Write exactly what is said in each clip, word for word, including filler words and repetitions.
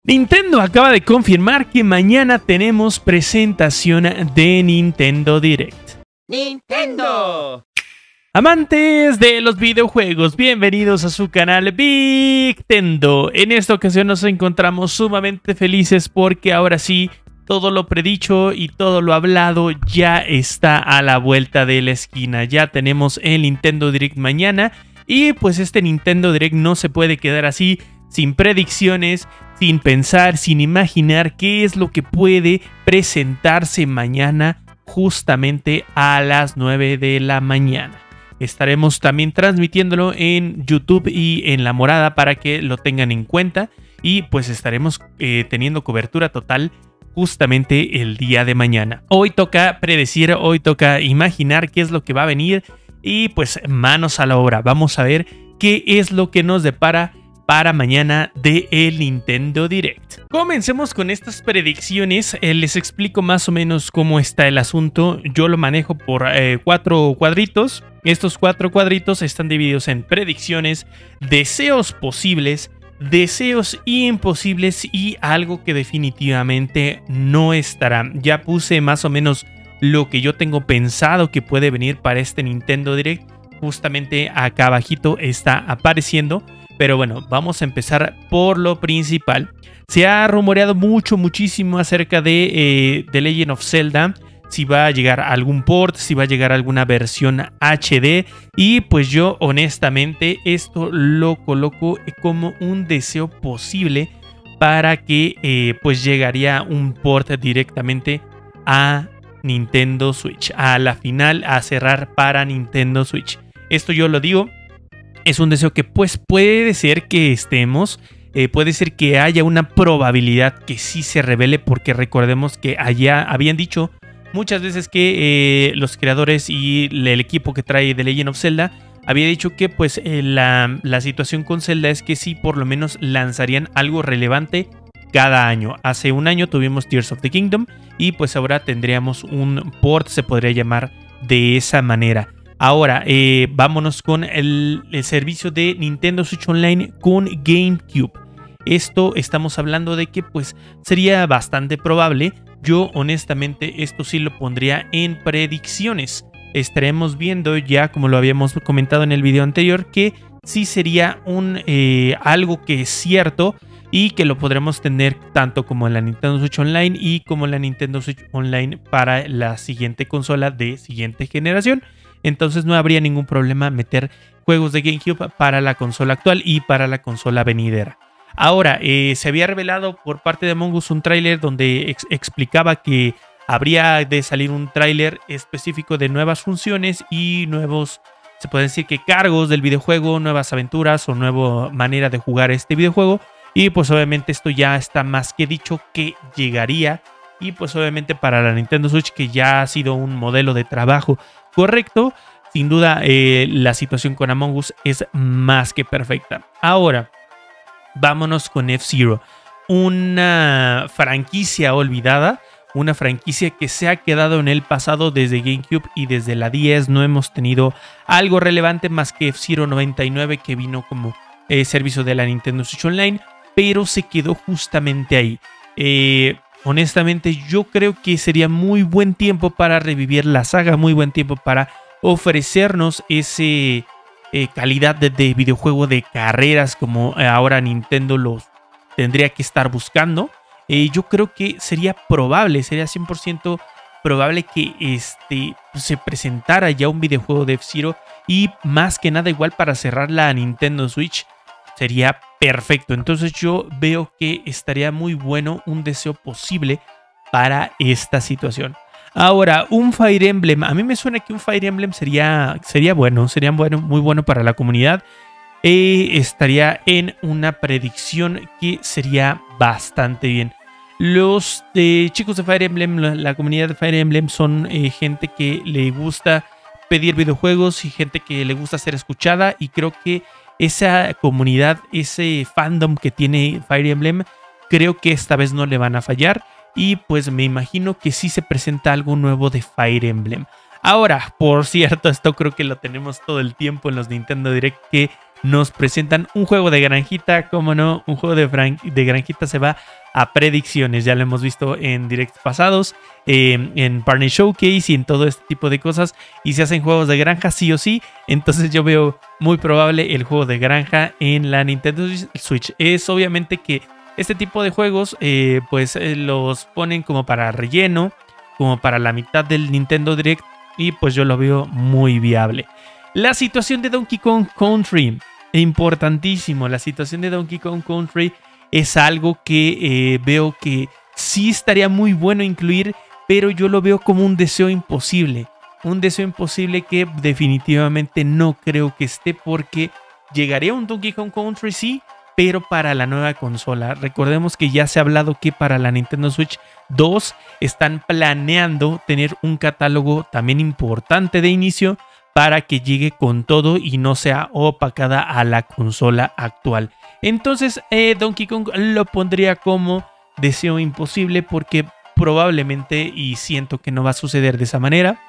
Nintendo acaba de confirmar que mañana tenemos presentación de Nintendo Direct. ¡Nintendo! Amantes de los videojuegos, bienvenidos a su canal Victendo. En esta ocasión nos encontramos sumamente felices porque ahora sí, todo lo predicho y todo lo hablado ya está a la vuelta de la esquina. Ya tenemos el Nintendo Direct mañana y pues este Nintendo Direct no se puede quedar así, sin predicciones, sin pensar, sin imaginar qué es lo que puede presentarse mañana justamente a las nueve de la mañana. Estaremos también transmitiéndolo en YouTube y en La Morada para que lo tengan en cuenta. Y pues estaremos eh, teniendo cobertura total justamente el día de mañana. Hoy toca predecir, hoy toca imaginar qué es lo que va a venir. Y pues manos a la obra. Vamos a ver qué es lo que nos depara para mañana de el Nintendo Direct. Comencemos con estas predicciones. Eh, les explico más o menos cómo está el asunto. Yo lo manejo por eh, cuatro cuadritos. Estos cuatro cuadritos están divididos en predicciones, deseos posibles, deseos imposibles y algo que definitivamente no estará. Ya puse más o menos lo que yo tengo pensado que puede venir para este Nintendo Direct. Justamente acá abajito está apareciendo. Pero bueno, vamos a empezar por lo principal. Se ha rumoreado mucho, muchísimo acerca de eh, The Legend of Zelda. Si va a llegar algún port, si va a llegar alguna versión H D. Y pues yo honestamente esto lo coloco como un deseo posible para que eh, pues llegaría un port directamente a Nintendo Switch. A la final, a cerrar para Nintendo Switch. Esto yo lo digo. Es un deseo que pues puede ser que estemos, eh, puede ser que haya una probabilidad que sí se revele, porque recordemos que allá habían dicho muchas veces que eh, los creadores y el equipo que trae The Legend of Zelda había dicho que pues eh, la, la situación con Zelda es que sí por lo menos lanzarían algo relevante cada año. Hace un año tuvimos Tears of the Kingdom y pues ahora tendríamos un port, se podría llamar de esa manera. Ahora, eh, vámonos con el, el servicio de Nintendo Switch Online con GameCube. Esto estamos hablando de que pues sería bastante probable. Yo honestamente esto sí lo pondría en predicciones. Estaremos viendo ya, como lo habíamos comentado en el video anterior, que sí sería un eh, algo que es cierto y que lo podremos tener tanto como en la Nintendo Switch Online y como en la Nintendo Switch Online para la siguiente consola de siguiente generación. Entonces no habría ningún problema meter juegos de GameCube para la consola actual y para la consola venidera. Ahora, eh, se había revelado por parte de Among Us un tráiler donde ex explicaba que habría de salir un tráiler específico de nuevas funciones y nuevos, se puede decir que cargos del videojuego, nuevas aventuras o nueva manera de jugar este videojuego. Y pues obviamente esto ya está más que dicho que llegaría. Y pues obviamente para la Nintendo Switch, que ya ha sido un modelo de trabajo correcto, sin duda eh, la situación con Among Us es más que perfecta. Ahora, vámonos con F-Zero, una franquicia olvidada, una franquicia que se ha quedado en el pasado desde GameCube y desde la D S. No hemos tenido algo relevante más que F-Zero noventa y nueve, que vino como eh, servicio de la Nintendo Switch Online, pero se quedó justamente ahí. Eh... Honestamente, yo creo que sería muy buen tiempo para revivir la saga, muy buen tiempo para ofrecernos ese eh, calidad de, de videojuego de carreras como ahora Nintendo los tendría que estar buscando. Eh, yo creo que sería probable, sería cien por ciento probable que este, se presentara ya un videojuego de F-Zero y más que nada igual para cerrar la Nintendo Switch. Sería perfecto. Entonces yo veo que estaría muy bueno, un deseo posible para esta situación. Ahora, un Fire Emblem. A mí me suena que un Fire Emblem sería, sería bueno, sería bueno, muy bueno para la comunidad. Eh, estaría en una predicción que sería bastante bien. Los eh, chicos de Fire Emblem, la, la comunidad de Fire Emblem son eh, gente que le gusta pedir videojuegos y gente que le gusta ser escuchada, y creo que esa comunidad, ese fandom que tiene Fire Emblem, creo que esta vez no le van a fallar. Y pues me imagino que sí se presenta algo nuevo de Fire Emblem. Ahora, por cierto, esto creo que lo tenemos todo el tiempo en los Nintendo Direct, que nos presentan un juego de granjita. Como no, un juego de, de granjita se va a predicciones. Ya lo hemos visto en directos pasados, eh, en Partner Showcase y en todo este tipo de cosas. Y se hacen juegos de granja sí o sí. Entonces yo veo muy probable el juego de granja en la Nintendo Switch. Es obviamente que este tipo de juegos eh, pues eh, los ponen como para relleno, como para la mitad del Nintendo Direct. Y pues yo lo veo muy viable. La situación de Donkey Kong Country, importantísimo. La situación de Donkey Kong Country es algo que eh, veo que sí estaría muy bueno incluir, pero yo lo veo como un deseo imposible. Un deseo imposible que definitivamente no creo que esté, porque llegaría un Donkey Kong Country, sí, pero para la nueva consola. Recordemos que ya se ha hablado que para la Nintendo Switch dos están planeando tener un catálogo también importante de inicio para que llegue con todo y no sea opacada a la consola actual. Entonces eh, Donkey Kong lo pondría como deseo imposible, porque probablemente, y siento que no va a suceder de esa manera,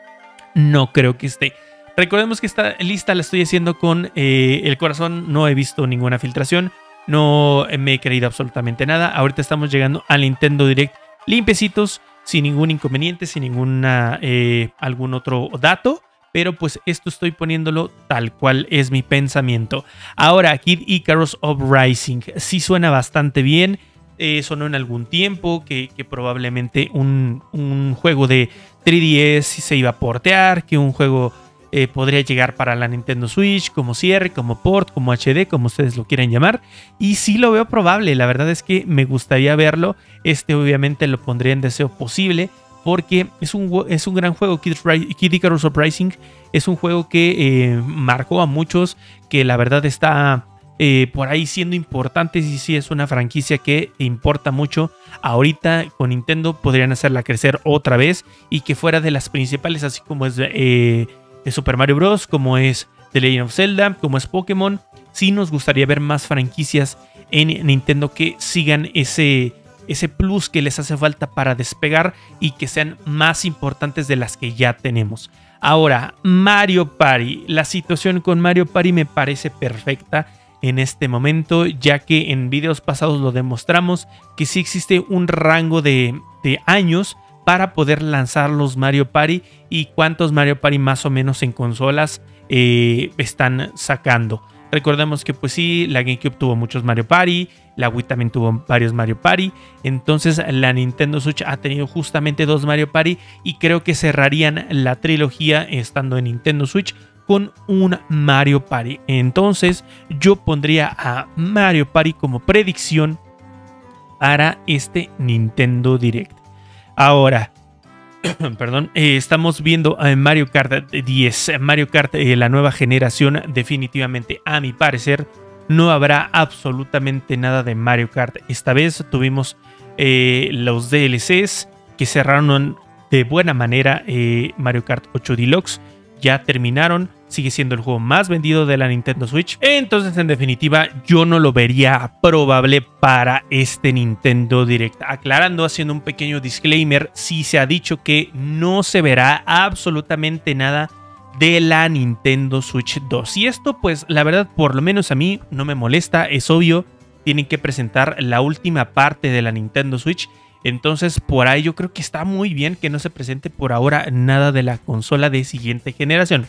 no creo que esté. Recordemos que esta lista la estoy haciendo con eh, el corazón, no he visto ninguna filtración, no me he creído absolutamente nada. Ahorita estamos llegando al Nintendo Direct limpiecitos, sin ningún inconveniente, sin ninguna eh, algún otro dato. Pero pues esto estoy poniéndolo tal cual es mi pensamiento. Ahora, Kid Icarus Uprising sí suena bastante bien. Eh, sonó en algún tiempo que, que probablemente un, un juego de tres D S se iba a portear, que un juego eh, podría llegar para la Nintendo Switch como cierre, como port, como H D, como ustedes lo quieran llamar. Y sí lo veo probable, la verdad es que me gustaría verlo. Este obviamente lo pondría en deseo posible, porque es un, es un gran juego. Kid, Kid Icarus Uprising es un juego que eh, marcó a muchos, que la verdad está eh, por ahí siendo importante. Y sí, es una franquicia que importa mucho. Ahorita con Nintendo podrían hacerla crecer otra vez y que fuera de las principales, así como es eh, de Super Mario Bros., como es The Legend of Zelda, como es Pokémon. Sí nos gustaría ver más franquicias en Nintendo que sigan ese... ese plus que les hace falta para despegar y que sean más importantes de las que ya tenemos. Ahora, Mario Party. La situación con Mario Party me parece perfecta en este momento, ya que en videos pasados lo demostramos que sí existe un rango de, de años para poder lanzar los Mario Party y cuántos Mario Party más o menos en consolas eh, están sacando. Recordemos que pues sí, la GameCube tuvo muchos Mario Party, la Wii también tuvo varios Mario Party. Entonces la Nintendo Switch ha tenido justamente dos Mario Party y creo que cerrarían la trilogía estando en Nintendo Switch con un Mario Party. Entonces yo pondría a Mario Party como predicción para este Nintendo Direct. Ahora, perdón, eh, estamos viendo a Mario Kart diez. Mario Kart, eh, la nueva generación, definitivamente, a mi parecer, no habrá absolutamente nada de Mario Kart. Esta vez tuvimos eh, los D L Cs que cerraron de buena manera. eh, Mario Kart ocho Deluxe ya terminaron. Sigue siendo el juego más vendido de la Nintendo Switch. Entonces, en definitiva, yo no lo vería probable para este Nintendo Direct. Aclarando, haciendo un pequeño disclaimer, sí se ha dicho que no se verá absolutamente nada de la Nintendo Switch dos. Y esto, pues, la verdad, por lo menos a mí no me molesta. Es obvio, tienen que presentar la última parte de la Nintendo Switch. Entonces, por ahí yo creo que está muy bien que no se presente por ahora nada de la consola de siguiente generación.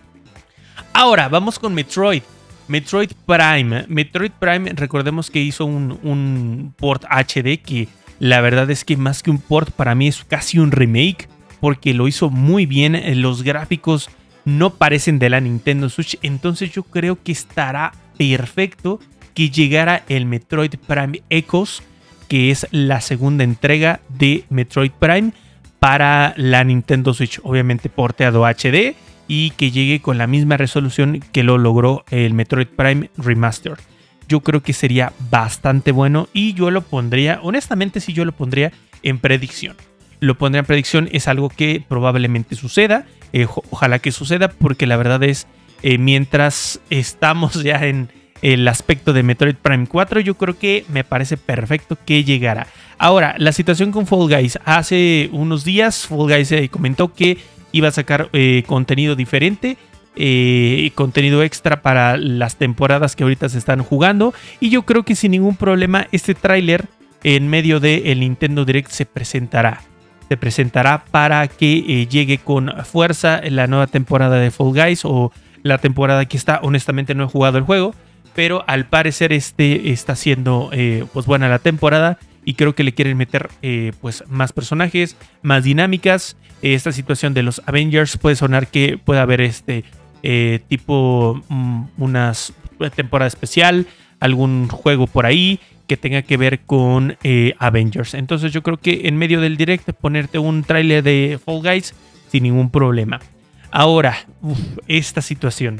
Ahora, vamos con Metroid. Metroid Prime. Metroid Prime, recordemos que hizo un, un port H D que la verdad es que más que un port para mí es casi un remake, porque lo hizo muy bien. Los gráficos no parecen de la Nintendo Switch, entonces yo creo que estará perfecto que llegara el Metroid Prime Echoes, que es la segunda entrega de Metroid Prime para la Nintendo Switch, obviamente porteado H D, y que llegue con la misma resolución que lo logró el Metroid Prime Remastered. Yo creo que sería bastante bueno y yo lo pondría, honestamente sí yo lo pondría en predicción. Lo pondría en predicción, es algo que probablemente suceda, eh, ojalá que suceda, porque la verdad es, eh, mientras estamos ya en el aspecto de Metroid Prime cuatro, yo creo que me parece perfecto que llegara. Ahora, la situación con Fall Guys. Hace unos días Fall Guys eh, comentó que iba a sacar eh, contenido diferente, eh, contenido extra para las temporadas que ahorita se están jugando. Y yo creo que sin ningún problema este tráiler en medio del Nintendo Direct se presentará. Se presentará para que eh, llegue con fuerza la nueva temporada de Fall Guys o la temporada que está. Honestamente no he jugado el juego, pero al parecer este está siendo eh, pues buena la temporada y creo que le quieren meter eh, pues más personajes, más dinámicas. Eh, esta situación de los Avengers puede sonar que puede haber este eh, tipo um, una temporada especial, algún juego por ahí que tenga que ver con eh, Avengers. Entonces yo creo que en medio del direct ponerte un tráiler de Fall Guys sin ningún problema. Ahora, uf, esta situación.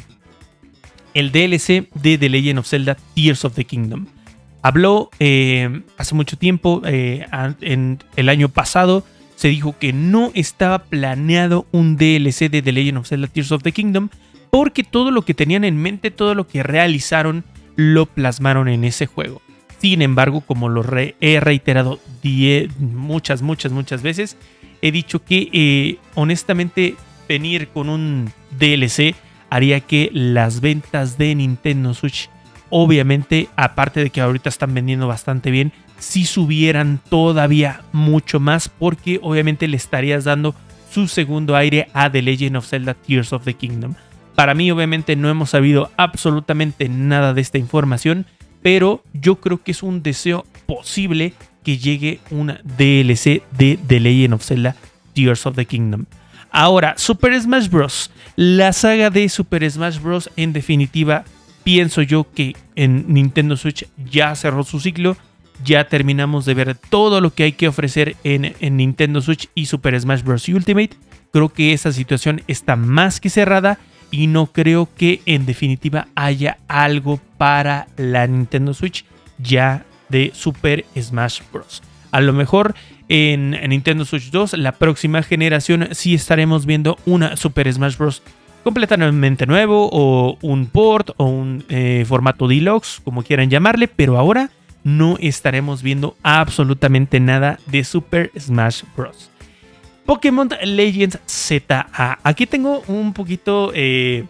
El D L C de The Legend of Zelda Tears of the Kingdom. Habló eh, hace mucho tiempo, eh, en el año pasado, se dijo que no estaba planeado un D L C de The Legend of Zelda Tears of the Kingdom porque todo lo que tenían en mente, todo lo que realizaron, lo plasmaron en ese juego. Sin embargo, como lo re he reiterado die muchas, muchas, muchas veces, he dicho que eh, honestamente venir con un D L C haría que las ventas de Nintendo Switch, obviamente, aparte de que ahorita están vendiendo bastante bien, si subieran todavía mucho más, porque obviamente le estarías dando su segundo aire a The Legend of Zelda Tears of the Kingdom. Para mí, obviamente, no hemos sabido absolutamente nada de esta información, pero yo creo que es un deseo posible que llegue un D L C de The Legend of Zelda Tears of the Kingdom. Ahora, Super Smash Bros. La saga de Super Smash Bros. En definitiva, pienso yo que en Nintendo Switch ya cerró su ciclo. Ya terminamos de ver todo lo que hay que ofrecer en, en Nintendo Switch y Super Smash Bros. Ultimate. Creo que esa situación está más que cerrada y no creo que en definitiva haya algo para la Nintendo Switch ya de Super Smash Bros. A lo mejor en, en Nintendo Switch dos, la próxima generación, sí estaremos viendo una Super Smash Bros. Completamente nuevo o un port o un eh, formato deluxe, como quieran llamarle, pero ahora no estaremos viendo absolutamente nada de Super Smash Bros. Pokémon Legends Z A. Aquí tengo un poquito eh,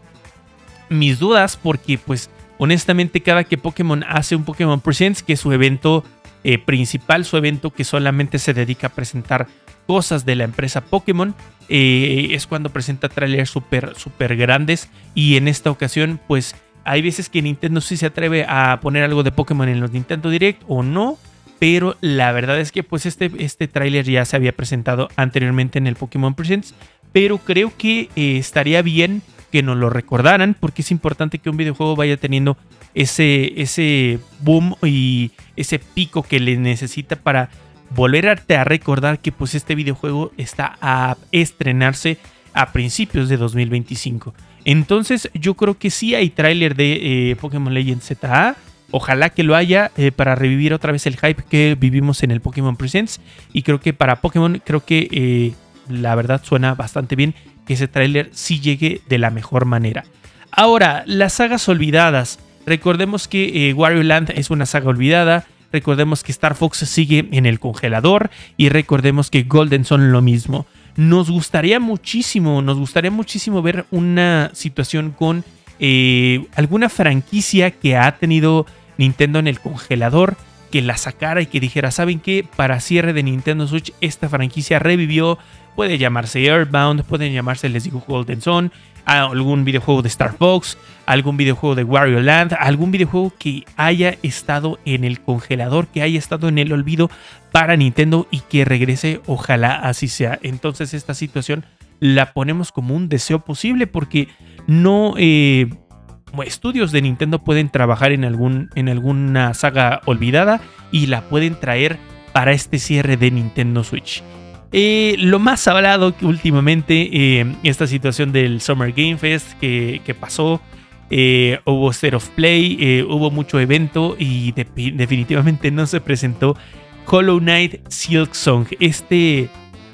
mis dudas porque pues honestamente cada que Pokémon hace un Pokémon Presents, que es su evento eh, principal, su evento que solamente se dedica a presentar cosas de la empresa Pokémon, eh, es cuando presenta trailers súper súper grandes y en esta ocasión pues hay veces que Nintendo sí se atreve a poner algo de Pokémon en los Nintendo Direct o no. Pero la verdad es que pues este, este tráiler ya se había presentado anteriormente en el Pokémon Presents. Pero creo que eh, estaría bien que nos lo recordaran, porque es importante que un videojuego vaya teniendo ese, ese boom y ese pico que le necesita para volverte a recordar que pues este videojuego está a estrenarse a principios de dos mil veinticinco. Entonces yo creo que sí hay tráiler de eh, Pokémon Legends Z A. Ojalá que lo haya eh, para revivir otra vez el hype que vivimos en el Pokémon Presents. Y creo que para Pokémon, creo que eh, la verdad suena bastante bien que ese tráiler sí llegue de la mejor manera. Ahora, las sagas olvidadas. Recordemos que eh, Wario Land es una saga olvidada. Recordemos que Star Fox sigue en el congelador. Y recordemos que Golden Sun lo mismo. Nos gustaría muchísimo, nos gustaría muchísimo ver una situación con eh, alguna franquicia que ha tenido Nintendo en el congelador, que la sacara y que dijera, ¿saben qué? Para cierre de Nintendo Switch, esta franquicia revivió. Puede llamarse Earthbound, pueden llamarse, les digo, Golden Sun, algún videojuego de Star Fox, algún videojuego de Wario Land, algún videojuego que haya estado en el congelador, que haya estado en el olvido para Nintendo y que regrese, ojalá así sea. Entonces esta situación la ponemos como un deseo posible porque no... Eh, estudios de Nintendo pueden trabajar en, algún, en alguna saga olvidada y la pueden traer para este cierre de Nintendo Switch. Eh, lo más hablado que últimamente, eh, esta situación del Summer Game Fest que, que pasó, eh, hubo State of Play, eh, hubo mucho evento y de, definitivamente no se presentó Hollow Knight Silksong, este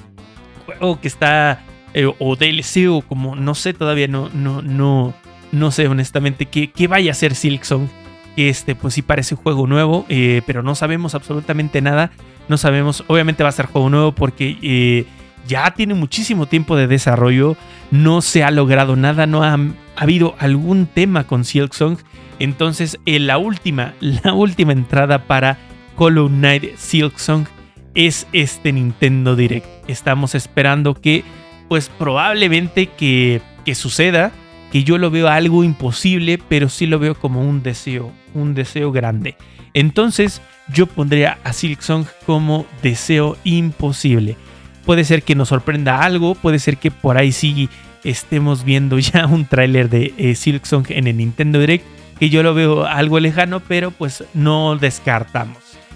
juego que está, eh, o D L C o como, no sé, todavía no, no, no, no sé honestamente qué, qué vaya a ser Silksong. Este, pues sí parece un juego nuevo, eh, pero no sabemos absolutamente nada. No sabemos, obviamente va a ser juego nuevo porque eh, ya tiene muchísimo tiempo de desarrollo. No se ha logrado nada, no ha, ha habido algún tema con Silksong. Entonces, eh, la última, la última entrada para Hollow Knight Silksong es este Nintendo Direct. Estamos esperando que, pues probablemente que, que suceda, que yo lo veo algo imposible, pero sí lo veo como un deseo, un deseo grande. Entonces yo pondría a Silksong como deseo imposible. Puede ser que nos sorprenda algo, puede ser que por ahí sí estemos viendo ya un tráiler de eh, Silksong en el Nintendo Direct, que yo lo veo algo lejano, pero pues no descartamos.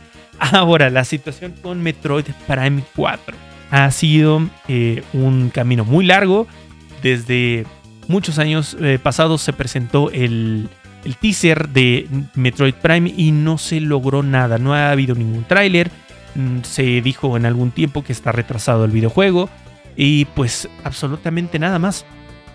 Ahora, la situación con Metroid Prime cuatro ha sido eh, un camino muy largo. Desde muchos años eh, pasados se presentó el, el teaser de Metroid Prime y no se logró nada, no ha habido ningún tráiler. Se dijo en algún tiempo que está retrasado el videojuego y pues absolutamente nada más.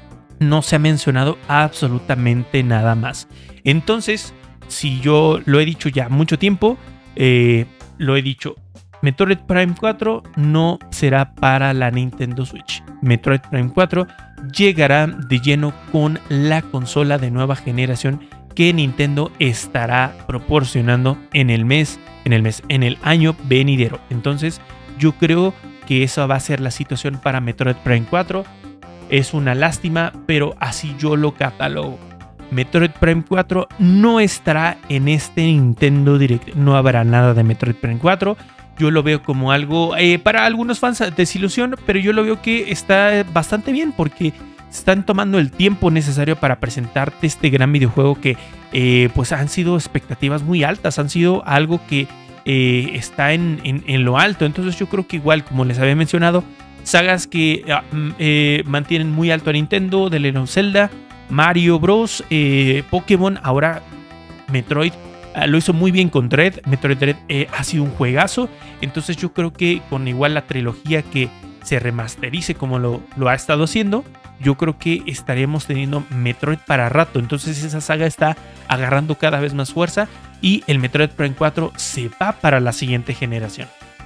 No se ha mencionado absolutamente nada más. Entonces, si yo lo he dicho ya mucho tiempo, eh, lo he dicho, Metroid Prime cuatro no será para la Nintendo Switch. Metroid Prime cuatro llegará de lleno con la consola de nueva generación que Nintendo estará proporcionando en el mes, en el mes, en el año venidero. Entonces, yo creo que esa va a ser la situación para Metroid Prime cuatro. Es una lástima, pero así yo lo catalogo. Metroid Prime cuatro no estará en este Nintendo Direct. No habrá nada de Metroid Prime cuatro. Yo lo veo como algo, eh, para algunos fans, desilusión, pero yo lo veo que está bastante bien porque están tomando el tiempo necesario para presentarte este gran videojuego que eh, pues han sido expectativas muy altas, han sido algo que eh, está en, en, en lo alto. Entonces yo creo que igual, como les había mencionado, sagas que eh, mantienen muy alto a Nintendo, The Legend of Zelda, Mario Bros, eh, Pokémon, ahora Metroid. Uh, lo hizo muy bien con Dread. Metroid Dread eh, ha sido un juegazo. Entonces yo creo que con igual la trilogía que se remasterice como lo, lo ha estado haciendo, yo creo que estaremos teniendo Metroid para rato. Entonces esa saga está agarrando cada vez más fuerza y el Metroid Prime cuatro se va para la siguiente generación.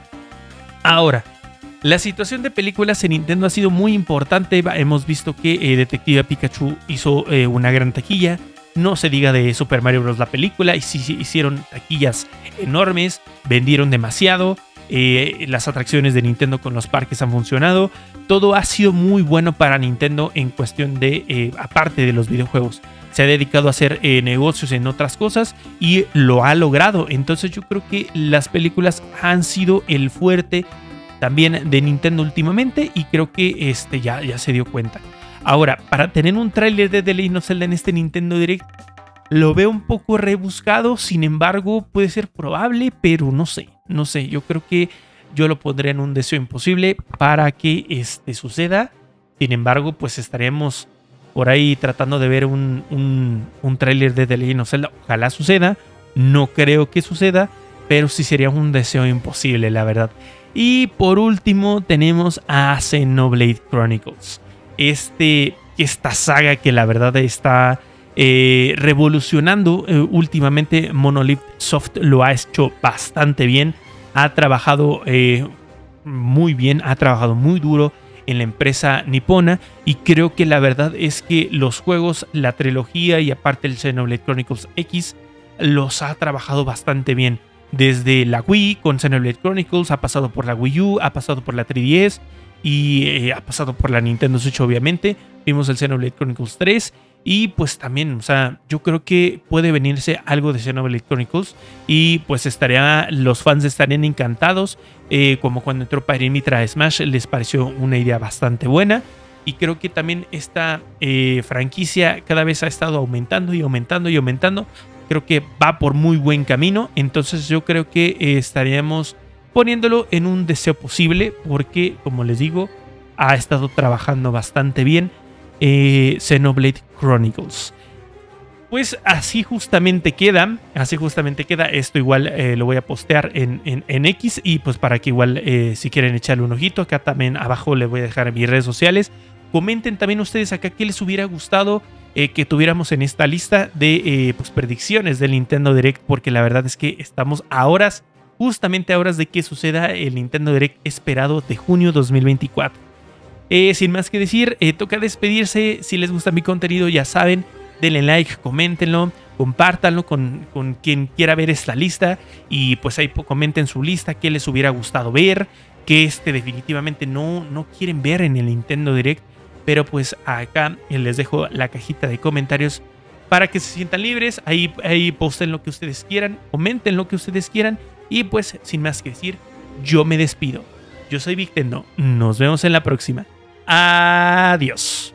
Ahora, la situación de películas en Nintendo ha sido muy importante. Hemos visto que eh, Detective Pikachu hizo eh, una gran taquilla. No se diga de Super Mario Bros. La película, y sí hicieron taquillas enormes, vendieron demasiado. Eh, las atracciones de Nintendo con los parques han funcionado. Todo ha sido muy bueno para Nintendo en cuestión de, eh, aparte de los videojuegos. Se ha dedicado a hacer eh, negocios en otras cosas y lo ha logrado. Entonces yo creo que las películas han sido el fuerte también de Nintendo últimamente y creo que este ya, ya se dio cuenta. Ahora, para tener un tráiler de The Legend of Zelda en este Nintendo Direct, lo veo un poco rebuscado. Sin embargo, puede ser probable, pero no sé. No sé, yo creo que yo lo pondré en un deseo imposible para que este suceda. Sin embargo, pues estaremos por ahí tratando de ver un, un, un tráiler de The Legend of Zelda. Ojalá suceda. No creo que suceda, pero sí sería un deseo imposible, la verdad. Y por último tenemos a Xenoblade Chronicles. Este, esta saga que la verdad está eh, revolucionando eh, últimamente. Monolith Soft lo ha hecho bastante bien. Ha trabajado eh, muy bien, ha trabajado muy duro en la empresa nipona. Y creo que la verdad es que los juegos, la trilogía y aparte el Xenoblade Chronicles X, los ha trabajado bastante bien. Desde la Wii con Xenoblade Chronicles, ha pasado por la Wii U, ha pasado por la tres D S y eh, ha pasado por la Nintendo Switch obviamente. Vimos el Xenoblade Chronicles tres y pues también, o sea, yo creo que puede venirse algo de Xenoblade Chronicles y pues estaría, los fans estarían encantados, eh, como cuando entró Pyre Mitra a Smash, les pareció una idea bastante buena. Y creo que también esta eh, franquicia cada vez ha estado aumentando y aumentando y aumentando. Creo que va por muy buen camino. Entonces yo creo que eh, estaríamos poniéndolo en un deseo posible. Porque, como les digo, ha estado trabajando bastante bien eh, Xenoblade Chronicles. Pues así justamente queda. Así justamente queda. Esto igual eh, lo voy a postear en, en, en X. Y pues para que igual eh, si quieren echarle un ojito. Acá también abajo les voy a dejar mis redes sociales. Comenten también ustedes acá qué les hubiera gustado eh, que tuviéramos en esta lista de eh, pues, predicciones del Nintendo Direct, porque la verdad es que estamos a horas, justamente a horas de que suceda el Nintendo Direct esperado de junio dos mil veinticuatro. Eh, sin más que decir, eh, toca despedirse. Si les gusta mi contenido, ya saben, denle like, coméntenlo. compártanlo con, con quien quiera ver esta lista y pues ahí comenten su lista, qué les hubiera gustado ver, que este definitivamente no, no quieren ver en el Nintendo Direct. Pero pues acá les dejo la cajita de comentarios para que se sientan libres. Ahí, ahí posten lo que ustedes quieran, comenten lo que ustedes quieran. Y pues sin más que decir, yo me despido. Yo soy Victendo. Nos vemos en la próxima. Adiós.